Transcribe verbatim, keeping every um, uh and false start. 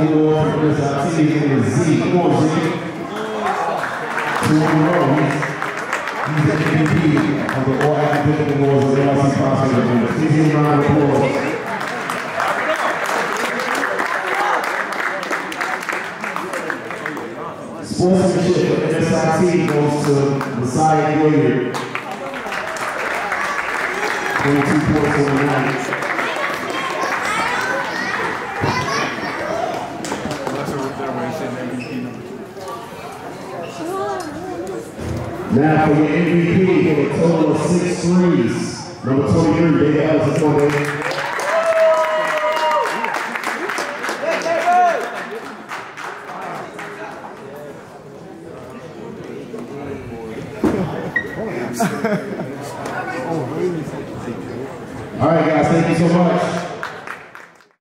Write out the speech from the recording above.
the award from M S I T is Z. Come on, Z. Two in a row. He's, he's the M V P of the All Academic Awards of the M S I T Prospect Awards. Please give him a round of applause. Sportsmanship for M S I T goes to Messiah Gilliard. twenty-two points on the night. Now for your M V P for a total of six threes. Number twenty-three, David Ellis. Let's go, David. All right, guys, thank you so much.